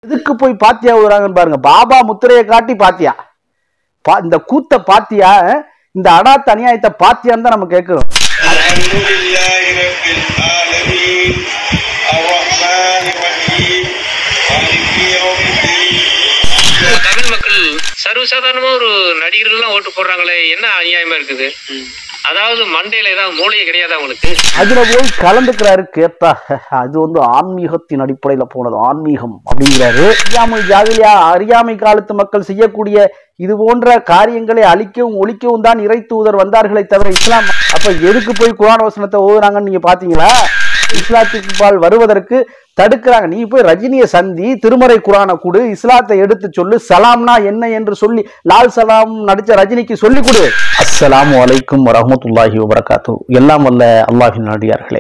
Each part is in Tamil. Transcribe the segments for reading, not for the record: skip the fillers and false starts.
எதுக்கு போய் பாத்தியா ஊதுறாங்கன்னு பாருங்க. பாபா முத்திரையை காட்டி பாத்தியா, இந்த கூத்த பாத்தியா, இந்த அடாத்த அநியாயத்தை பாத்தியான்னு தான் நம்ம கேட்கிறோம். தமிழ் மக்கள் சர்வசாதாரணமா ஒரு நடிகர்கள் ஓட்டு போடுறாங்களே, என்ன அநியாயமா இருக்குது? அதாவது மண்டையில ஏதாவது மூளையே கிடையாது அவங்களுக்கு. அதுல போய் கலந்துக்கிறாரு. கேட்டா அது ஆன்மீகத்தின் அடிப்படையில போனது, ஆன்மீகம் அப்படிங்கிறாரு. அறியாமை காலத்து மக்கள் செய்யக்கூடிய இது போன்ற காரியங்களை அழிக்கவும் ஒழிக்கவும் தான் இறை தூதர் வந்தார்களை தவிர இஸ்லாம். அப்ப எதுக்கு போய் குர்ஆன் வசனத்தை ஓதுறாங்கன்னு நீங்க பாத்தீங்களா? இஸ்லாத்துக்கு பால் வருவதற்கு தடுக்கிறாங்க. நீ போய் ரஜினியை சந்தி, திருமறை குர்ஆனை கொடு, இஸ்லாத்தை எடுத்து சொல்லு, சலாம்னா என்ன என்று சொல்லி லால் சலாம் நடிச்ச ரஜினிக்கு சொல்லி கொடு. அஸ்ஸலாமு அலைக்கும் வரஹ்மத்துல்லாஹி வபரகாத்து. எல்லாம் வல்ல அல்லாஹ்வின் அடியார்களே,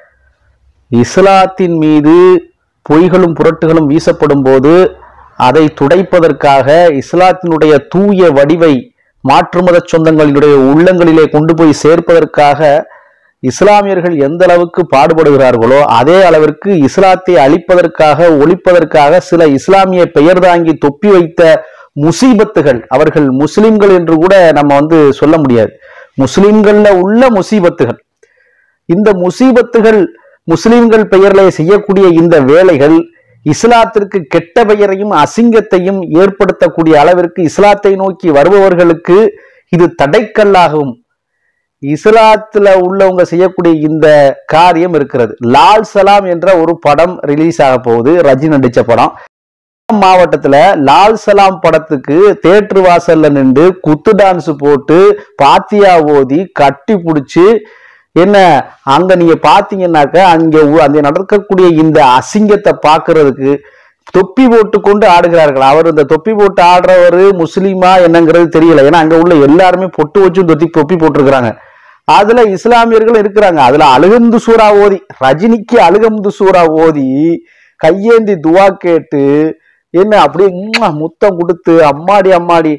இஸ்லாத்தின் மீது பொய்களும் புரட்டுகளும் வீசப்படும் போது அதை துடைப்பதற்காக இஸ்லாத்தினுடைய தூய வடிவை மாற்றுமத சொந்தங்களினுடைய உள்ளங்களிலே கொண்டு போய் சேர்ப்பதற்காக இஸ்லாமியர்கள் எந்த அளவுக்கு பாடுபடுகிறார்களோ அதே அளவிற்கு இஸ்லாத்தை அழிப்பதற்காக ஒழிப்பதற்காக சில இஸ்லாமிய பெயர் தாங்கி தொப்பி வைத்த முசீபத்துகள், அவர்கள் முஸ்லிம்கள் என்று கூட நம்ம சொல்ல முடியாது, முஸ்லிம்கள்ல உள்ள முசீபத்துகள். இந்த முசீபத்துகள் முஸ்லிம்கள் பெயரிலே செய்யக்கூடிய இந்த வேலைகள் இஸ்லாத்திற்கு கெட்ட பெயரையும் அசிங்கத்தையும் ஏற்படுத்தக்கூடிய அளவிற்கு இஸ்லாத்தை நோக்கி வருபவர்களுக்கு இது தடைக்கல்லாகவும் இஸ்லாத்துல உள்ளவங்க செய்யக்கூடிய இந்த காரியம் இருக்கிறது. லால் சலாம் என்ற ஒரு படம் ரிலீஸ் ஆக போகுது, ரஜினி நடிச்ச படம். மாவட்டத்துல லால் சலாம் படத்துக்கு தியேட்டர் வாசல்ல நின்று குத்து டான்ஸ் போட்டு பாத்தியா ஓதி கட்டி பிடிச்சு என்ன அங்க நீங்க பாத்தீங்கன்னாக்க அங்க நடக்கக்கூடிய இந்த அசிங்கத்தை பாக்குறதுக்கு தொப்பி போட்டு கொண்டு ஆடுகிறார்கள். அவர் இந்த தொப்பி போட்டு ஆடுறவரு முஸ்லீமா என்னங்கிறது தெரியல. ஏன்னா அங்க உள்ள எல்லாருமே பொட்டு வச்சு தொப்பி போட்டிருக்கிறாங்க. அதுல இஸ்லாமியர்கள் இருக்கிறாங்க. அதுல அழுகந்து சூறா ஓதி, ரஜினிக்கு அழுகந்து சூறா ஓதி கையேந்தி துவா கேட்டு என்ன அப்படியே முத்தம் கொடுத்து அம்மாடி அம்மாடி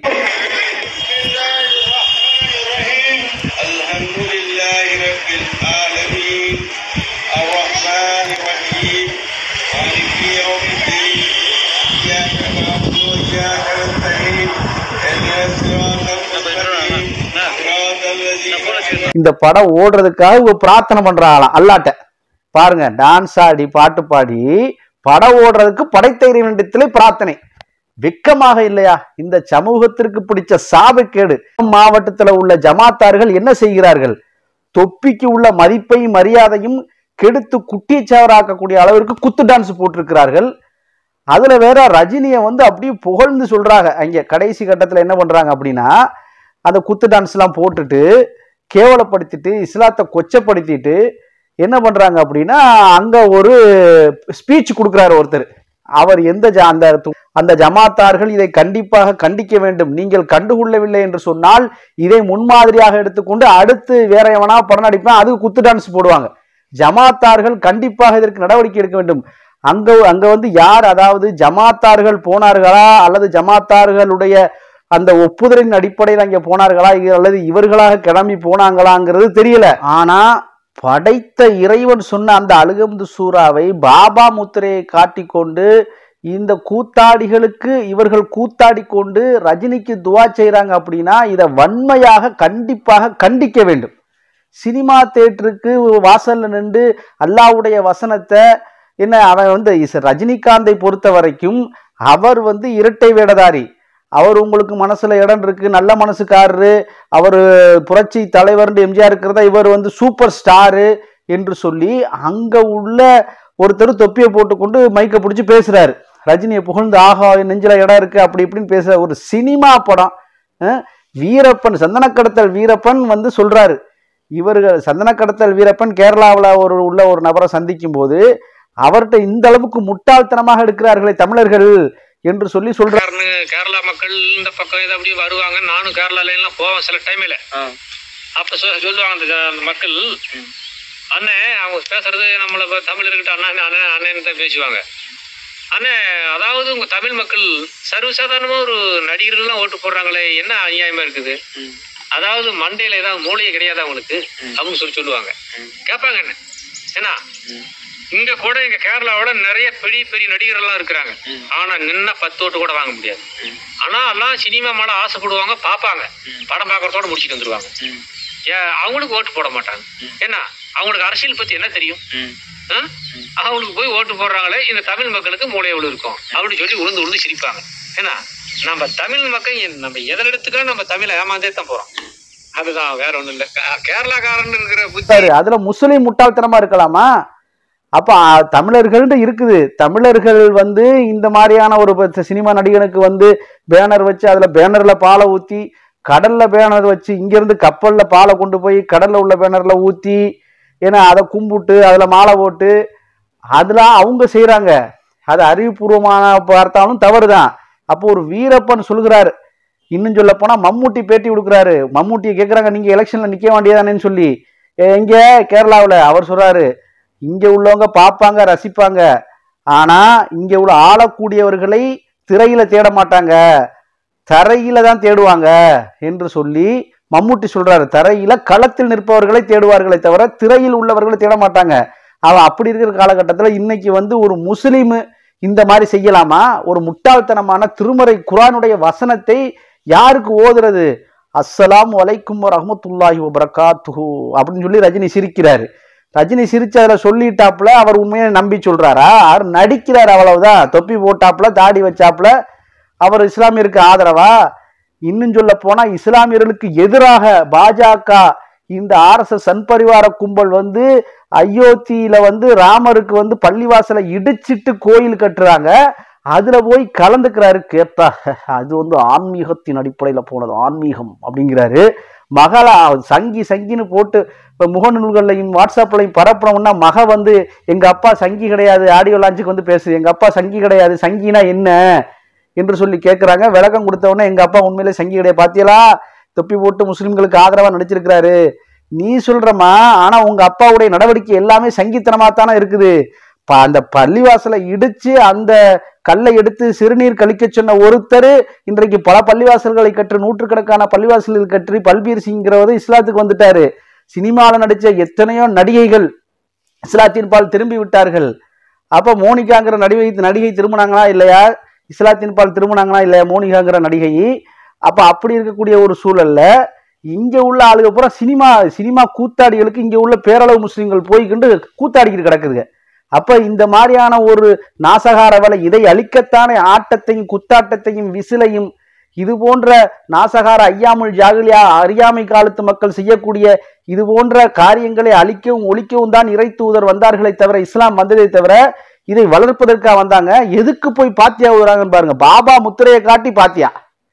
இந்த படம் ஓடுறதுக்காக பிரார்த்தனை பண்றாங்களாம் அல்லாட்ட. பாருங்க, டான்ஸ் ஆடி பாட்டு பாடி படம் ஓடுறதுக்கு படைத்த இறைவனிடத்திலே பிரார்த்தனை. வெக்கமாக இல்லையா? இந்த சமூகத்திற்கு பிடிச்ச சாபக்கேடு. மாவட்டத்தில் உள்ள ஜமாத்தார்கள் என்ன செய்கிறார்கள்? தொப்பிக்கு உள்ள மதிப்பையும் மரியாதையும் கெடுத்து குட்டிச்சவராக்கக்கூடிய அளவிற்கு குத்து டான்ஸ் போட்டிருக்கிறார்கள். அதுல வேற ரஜினியை அப்படியே புகழ்ந்து சொல்றாங்க. அங்க கடைசி கட்டத்துல என்ன பண்றாங்க அப்படின்னா, அந்த குத்து டான்ஸ் எல்லாம் போட்டுட்டு கேவலப்படுத்திட்டு இஸ்லாத்தை கொச்சப்படுத்திட்டு என்ன பண்றாங்க அப்படின்னா, அங்க ஒரு ஸ்பீச் கொடுக்கிறாரு ஒருத்தர். அவர் அந்த ஜமாத்தார்கள் இதை கண்டிப்பாக கண்டிக்க வேண்டும், நீங்கள் கண்டுகொள்ளவில்லை என்று சொன்னால் இதை முன்மாதிரியாக எடுத்துக்கொண்டு அடுத்து வேற எவனா படம் நடிப்பேன், அது குத்து டான்ஸ் போடுவாங்க. ஜமாத்தார்கள் கண்டிப்பாக இதற்கு நடவடிக்கை எடுக்க வேண்டும். அங்க யார், அதாவது ஜமாத்தார்கள் போனார்களா அல்லது ஜமாத்தார்களுடைய அந்த ஒப்புதலின் அடிப்படையில் அங்கே போனார்களா அல்லது இவர்களாக கிளம்பி போனாங்களாங்கிறது தெரியல. ஆனா படைத்த இறைவன் சொன்ன அந்த அழுகந்து சூறாவை பாபா முத்திரையை காட்டிக்கொண்டு இந்த கூத்தாடிகளுக்கு இவர்கள் கூத்தாடி கொண்டு ரஜினிக்கு துவா செய்யறாங்க அப்படின்னா இதை வன்மையாக கண்டிப்பாக கண்டிக்க வேண்டும். சினிமா தியேட்டருக்கு வாசல்ல நின்று அல்லாஹ்வுடைய வசனத்தை என்ன அவன் ரஜினிகாந்தை பொறுத்த வரைக்கும் அவர் இரட்டை வேடதாரி. அவர் உங்களுக்கு மனசுல இடம் இருக்கு, நல்ல மனசுக்காரரு, அவர் புரட்சி தலைவர் எம்ஜிஆர் இருக்கிறதா, இவர் சூப்பர் ஸ்டாரு என்று சொல்லி அங்க உள்ள ஒருத்தர் தொப்பியை போட்டுக்கொண்டு மைக்க பிடிச்சி பேசுறாரு. ரஜினியை புகழ்ந்து ஆகா நெஞ்சில இடம் இருக்கு அப்படி இப்படின்னு பேசுற ஒரு சினிமா படம். வீரப்பன், சந்தனக்கடத்தல் வீரப்பன் சொல்றாரு. இவர்கள் சந்தனக்கடத்தல் வீரப்பன் கேரளாவில் உள்ள ஒரு நபரை சந்திக்கும் போது அவர்கிட்ட இந்த அளவுக்கு முட்டாள்தனமாக எடுக்கிறார்களே தமிழர்கள் என்று சொல்லி சொல்றாரு. கேரளா மக்கள் இந்த பக்கம் இதை அப்படி வருவாங்க, நானும் கேரளால எல்லாம் போவேன் சில டைம்ல. அப்ப சொல்லுவாங்க அந்த மக்கள், அண்ணன் அவங்க பேசுறது நம்மள தமிழர்கிட்ட அண்ணன் அண்ணன் அண்ணன் தான் பேசுவாங்க. அண்ணன் அதாவது உங்க தமிழ் மக்கள் சர்வசாதாரணமா ஒரு நடிகர்கள்லாம் ஓட்டு போடுறாங்களே, என்ன அநியாயமா இருக்குது? அதாவது மண்டையில ஏதாவது மூளையே கிடையாது அவங்களுக்கு அப்படின்னு சொல்லுவாங்க. கேட்பாங்க என்ன இங்க கூட இங்க கேரளாவோட நிறைய பெரிய பெரிய நடிகர்கள்லாம் இருக்கிறாங்க. ஆனா நின்னா 10 ஓட்டு கூட வாங்க முடியாது. ஆனா எல்லாம் சினிமா மேல ஆசைப்படுவாங்க, பார்ப்பாங்க, படம் பார்க்கறதோட முடிச்சுட்டு வந்துருவாங்க. அவங்களுக்கு ஓட்டு போட மாட்டாங்க. ஏன்னா அவங்களுக்கு அரசியல் பத்தி என்ன தெரியும்? அவங்களுக்கு போய் ஓட்டு போடுறாங்களே இந்த தமிழ் மக்களுக்கு மூளை எவ்வளவு இருக்கும் அப்படின்னு சொல்லி உளுந்து உளுந்து சிரிப்பாங்க. ஏன்னா நம்ம தமிழ் மக்கள் நம்ம எதெடுத்துக்க நம்ம தமிழை ஏமாந்தே தான் போறோம். அதுதான், வேற ஒண்ணும் இல்ல. கேரளாக்காரன் இருக்கிற புத்தி அதுல முஸ்லிம் முட்டாள்தனமா இருக்கலாமா? அப்ப தமிழர்கள் இருக்குது. தமிழர்கள் வந்து இந்த மாதிரியான ஒரு சினிமா நடிகனுக்கு வந்து பேனர் வச்சு அதுல பேனர்ல பாலை ஊத்தி, கடல்ல பேனர் வச்சு, இங்க இருந்து கப்பல்ல பாலை கொண்டு போய் கடல்ல உள்ள பேனர்ல ஊத்தி, ஏன்னா அதை கும்பிட்டு அதுல மாலை போட்டு அதெல்லாம் அவங்க செய்யறாங்க. அது அறிவுபூர்வமான பார்த்தாலும் தவறுதான். அப்போ ஒரு வீரப்பன் சொல்கிறாரு. இன்னும் சொல்ல போனா மம்முட்டி பேட்டி கொடுக்குறாரு. மம்முட்டியை கேட்கறாங்க, நீங்க எலெக்ஷன்ல நிக்க வேண்டியதானேன்னு சொல்லி. எங்க கேரளாவில் அவர் சொல்றாரு, இங்க உள்ளவங்க பார்ப்பாங்க, ரசிப்பாங்க, ஆனா இங்க உள்ள ஆளக்கூடியவர்களை திரையில தேட மாட்டாங்க, தரையில தான் தேடுவாங்க என்று சொல்லி மம்முட்டி சொல்றாரு. தரையில களத்தில் நிற்பவர்களை தேடுவார்களை தவிர திரையில் உள்ளவர்களை தேட மாட்டாங்க. அவன் அப்படி இருக்கிற காலகட்டத்தில் இன்னைக்கு வந்து ஒரு முஸ்லீம் இந்த மாதிரி செய்யலாமா? ஒரு முட்டாள்தனமான திருமறை குர்ஆனுடைய வசனத்தை யாருக்கு ஓதுறது? அஸ்ஸலாமு அலைக்கும் வரஹ்மத்துல்லாஹி வபரகாத்துஹு அப்படின்னு சொல்லி ரஜினி சிரிக்கிறாரு. ரஜினி சிரிச்சு அதுல சொல்லிட்டாப்புல அவர் உண்மையை நம்பி சொல்றாரா? அவர் நடிக்கிறார், அவ்வளவுதான். தொப்பி போட்டாப்புல, தாடி வச்சாப்புல, அவர் இஸ்லாமியருக்கு ஆதரவா? இன்னும் சொல்ல போனா இஸ்லாமியர்களுக்கு எதிராக பாஜக இந்த RSS சன்பரிவார கும்பல் வந்து அயோத்தியில வந்து ராமருக்கு வந்து பள்ளிவாசலை இடிச்சிட்டு கோயில் கட்டுறாங்க. அதுல போய் கலந்துக்கிறாரு. கேட்டா அது வந்து ஆன்மீகத்தின் அடிப்படையில போனது, ஆன்மீகம் அப்படிங்கிறாரு. மகளா சங்கின்னு போட்டு இப்ப முகநூல்கள்லையும் வாட்ஸ்அப்லையும் பரப்புறோம்னா மக வந்து எங்க அப்பா சங்கி கிடையாது, ஆடியோ லான்ச்சுக்கு வந்து பேசுது, எங்க அப்பா சங்கி கிடையாது, சங்கினா என்ன என்று சொல்லி கேட்கிறாங்க. விளக்கம் கொடுத்தவொடனே எங்க அப்பா உண்மையிலே சங்கி கிடையாது, பாத்தியலா தொப்பி போட்டு முஸ்லிம்களுக்கு ஆதரவா நடிச்சிருக்கிறாரு, நீ சொல்றமா, ஆனா உங்க அப்பாவுடைய நடவடிக்கை எல்லாமே சங்கித்தனமா தானே இருக்குது. அந்த பள்ளிவாசலை இடிச்சு அந்த கல்லை எடுத்து சிறுநீர் கழிக்க சொன்ன ஒருத்தர் இன்றைக்கு பல பள்ளிவாசல்களை கற்று, நூற்றுக்கணக்கான பள்ளிவாசல்கள் கற்றி பல்பீர் சிங்கிறவர் இஸ்லாத்துக்கு வந்துட்டாரு. சினிமாவில் நடிச்ச எத்தனையோ நடிகைகள் இஸ்லாத்தின் பால் திரும்பி விட்டார்கள். அப்ப மோனிகாங்கிற நடிகை திரும்பினாங்களா இல்லையா? இஸ்லாத்தின் பால் திரும்பினாங்களா இல்லையா மோனிகாங்கிற நடிகை? அப்ப அப்படி இருக்கக்கூடிய ஒரு சூழல்ல இங்க உள்ள ஆளுக பூரா சினிமா கூத்தாடிகளுக்கு இங்க உள்ள பேரளவு முஸ்லிம்கள் போய்கிண்டு கூத்தாடிக்கிட்டு கிடக்குதுங்க. அப்ப இந்த மாதிரியான ஒரு நாசகார வேலை, இதை அழிக்கத்தானே ஆட்டத்தையும் குத்தாட்டத்தையும் விசிலையும் இது போன்ற நாசகார ஐயாமுல் ஜாகிலியா அறியாமை காலத்து மக்கள் செய்யக்கூடிய இது போன்ற காரியங்களை அழிக்கவும் ஒழிக்கவும் தான் இறை தூதர் வந்தார்களை தவிர, இஸ்லாம் வந்ததை தவிர இதை வளர்ப்பதற்காக வந்தாங்க. எதுக்கு போய் பாத்தியா ஊதுறாங்கன்னு பாருங்க. பாபா முத்திரையை காட்டி பாத்தியா,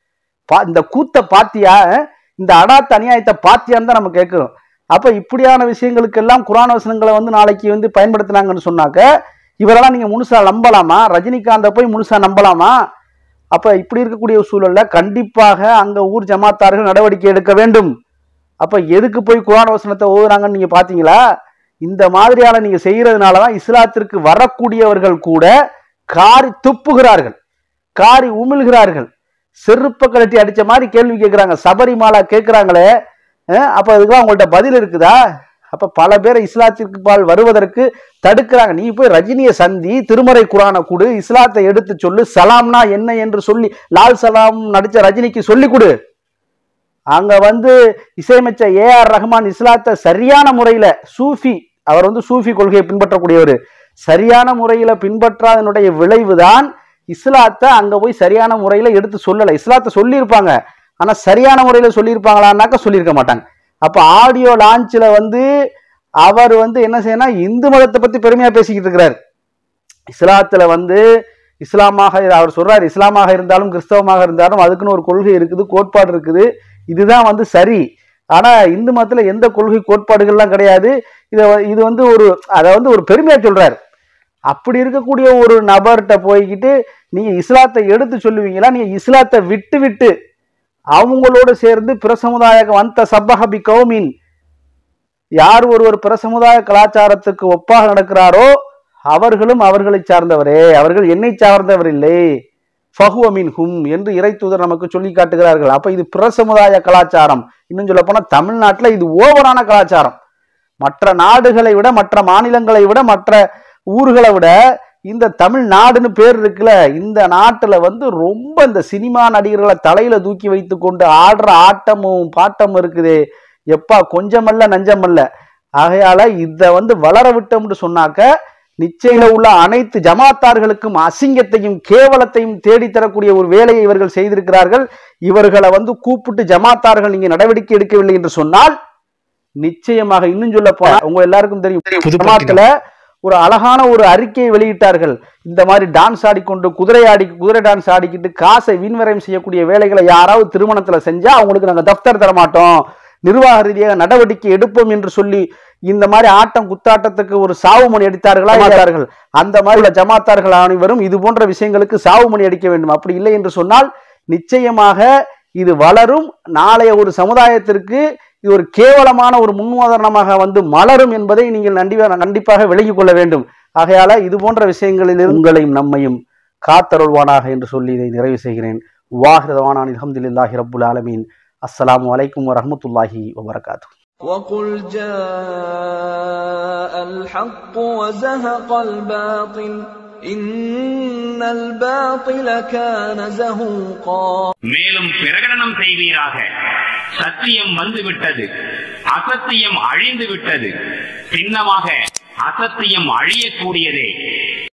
இந்த கூத்த பாத்தியா, இந்த அடாத்த அநியாயத்தை பாத்தியான்னு தான் நம்ம கேட்கிறோம். அப்ப இப்படியான விஷயங்களுக்கெல்லாம் குர்ஆன் வசனங்களை வந்து நாளைக்கு வந்து பயன்படுத்தினாங்கன்னு சொன்னாக்க இவரெல்லாம் நீங்க முழுசா நம்பலாமா? ரஜினிகாந்த போய் முழுசா நம்பலாமா? அப்ப இப்படி இருக்கக்கூடிய சூழல்ல கண்டிப்பாக அங்க ஊர் ஜமாத்தார்கள் நடவடிக்கை எடுக்க வேண்டும். அப்ப எதுக்கு போய் குர்ஆன் வசனத்தை ஓதுறாங்கன்னு நீங்க பாத்தீங்களா? இந்த மாதிரியான நீங்க செய்யறதுனாலதான் இஸ்லாத்திற்கு வரக்கூடியவர்கள் கூட காரி துப்புகிறார்கள், காரி உமிழ்கிறார்கள், செருப்ப கழட்டி அடிச்ச மாதிரி கேள்வி கேட்கிறாங்க, சபரிமாலா கேட்கிறாங்களே. அப்ப அதுக்கெல்லாம் உங்கள்ட்ட பதில் இருக்குதா? அப்ப பல பேரை இஸ்லாத்திற்கு பால் வருவதற்கு தடுக்கிறாங்க. நீ போய் ரஜினியை சந்தி, திருமறை குர்ஆனை கொடு, இஸ்லாத்தை எடுத்து சொல்லு, சலாம்னா என்ன என்று சொல்லி லால் சலாம் நடிச்ச ரஜினிக்கு சொல்லி கொடு. அங்க வந்து இசையமைச்ச AR ரஹ்மான் இஸ்லாத்தை சரியான முறையில, சூஃபி, அவர் வந்து சூஃபி கொள்கையை பின்பற்றக்கூடியவர், சரியான முறையில பின்பற்றாதனுடைய விளைவுதான் இஸ்லாத்தை அங்க போய் சரியான முறையில எடுத்து சொல்லல. இஸ்லாத்தை சொல்லியிருப்பாங்க, ஆனா சரியான முறையில சொல்லியிருப்பாங்களான்னாக்க சொல்லியிருக்க மாட்டாங்க. அப்ப ஆடியோ லான்ச்ல வந்து அவர் வந்து என்ன செய்யணும், இந்து மதத்தை பத்தி பெருமையா பேசிக்கிட்டு இருக்கிறார். இஸ்லாத்துல வந்து இஸ்லாமாக அவர் சொல்றாரு, இஸ்லாமாக இருந்தாலும் கிறிஸ்தவமாக இருந்தாலும் அதுக்குன்னு ஒரு கொள்கை இருக்குது, கோட்பாடு இருக்குது, இதுதான் வந்து சரி. ஆனா இந்து மதத்துல எந்த கொள்கை கோட்பாடுகள்லாம் கிடையாது. இது வந்து அதை வந்து ஒரு பெருமையா சொல்றாரு. அப்படி இருக்கக்கூடிய ஒரு நபர்கிட்ட போய்கிட்டு நீங்க இஸ்லாத்தை எடுத்து சொல்லுவீங்களா? நீங்க இஸ்லாத்தை விட்டு அவங்களோட சேர்ந்து பிற சமுதாய வந்த சப்பஹபி கௌமின், யார் ஒருவர் பிற சமுதாய கலாச்சாரத்துக்கு ஒப்பாக நடக்கிறாரோ அவர்களும் அவர்களை சார்ந்தவரே, அவர்கள் என்னை சார்ந்தவர் இல்லை, ஃபஹுவ மின்ஹும் என்று இறை தூதர் நமக்கு சொல்லி காட்டுகிறார்கள். அப்ப இது பிற சமுதாய கலாச்சாரம். இன்னும் சொல்ல போனா தமிழ்நாட்டில் இது ஓவரான கலாச்சாரம். மற்ற நாடுகளை விட, மற்ற மாநிலங்களை விட, மற்ற ஊர்களை விட இந்த தமிழ்நாடுன்னு பேர் இருக்குல்ல, இந்த நாட்டுல வந்து ரொம்ப இந்த சினிமா நடிகர்களை தலையில தூக்கி வைத்து கொண்டு ஆடுற ஆட்டமும் பாட்டமும் இருக்குது. எப்பா கொஞ்சமல்ல நஞ்சமல்ல. ஆகையால இத வந்து வளர விட்டோம்னு சொன்னாக்க நிச்சயம் உள்ள அனைத்து ஜமாத்தார்களுக்கும் அசிங்கத்தையும் கேவலத்தையும் தேடித்தரக்கூடிய ஒரு வேலையை இவர்கள் செய்திருக்கிறார்கள். இவர்களை வந்து கூப்பிட்டு ஜமாத்தார்கள் நீங்க நடவடிக்கை எடுக்கவில்லை என்று சொன்னால் நிச்சயமாக, இன்னும் சொல்ல போனா உங்க எல்லாருக்கும் தெரியும், ஜமாத்துல ஒரு அழகான ஒரு அறிக்கையை வெளியிட்டார்கள். இந்த மாதிரி டான்ஸ் ஆடிக்கொண்டு குதிரை டான்ஸ் ஆடிக்கிட்டு காசை வீண்வரையும் செய்யக்கூடிய வேலைகளை யாராவது திருமணத்துல செஞ்சா அவங்களுக்கு நாங்க தப்தர் தர மாட்டோம், நிர்வாக ரீதியாக நடவடிக்கை எடுப்போம் என்று சொல்லி இந்த மாதிரி ஆட்டம் குத்தாட்டத்துக்கு ஒரு சாவு மணி அடித்தார்களா? அந்த மாதிரி உள்ள ஜமாத்தார்கள் அனைவரும் இது போன்ற விஷயங்களுக்கு சாவு மணி அடிக்க வேண்டும். அப்படி இல்லை என்று சொன்னால் நிச்சயமாக இது வளரும். நாளைய ஒரு சமுதாயத்திற்கு இது ஒரு கேவலமான ஒரு முன்னுதாரணமாக வந்து மலரும் என்பதை நீங்கள் கண்டிப்பாக விலகிக் கொள்ள வேண்டும். ஆகையால இது போன்ற விஷயங்களில் உங்களையும் நம்மையும் காத்தருள்வானாக என்று சொல்லி இதை நிறைவு செய்கிறேன். வாஹிரதவானான் அல்ஹம்துலில்லாஹி ரப்புல் ஆலமீன். அஸ்ஸலாமு அலைக்கும் வரஹ்மத்துல்லாஹி வபரகாத்துஹு. وَقُلْ جَاءَ الْحَقُّ وَزَهَقَ الْبَاطِلُ إِنَّ الْبَاطِلَ كَانَ زَهُوقًا. மேலும் பிரகடனம் செய்வீராக, சத்தியம் வந்துவிட்டது, அசத்தியம் அழிந்து விட்டது, சின்னமாக அசத்தியம் அழியக்கூடியதே.